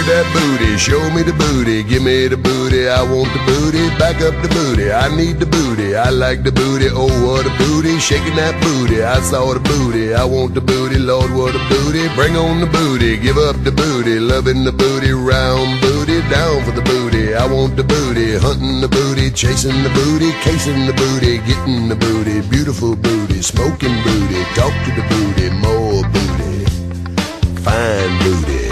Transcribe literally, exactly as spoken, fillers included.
that booty, show me the booty, give me the booty, I want the booty, back up the booty, I need the booty, I like the booty, oh what a booty, shaking that booty, I saw the booty, I want the booty, Lord what a booty, bring on the booty, give up the booty, loving the booty, round booty, down for the booty, I want the booty, hunting the booty, chasing the booty, casing the booty, getting the booty, beautiful booty, smoking booty, talk to the booty, more booty, fine booty.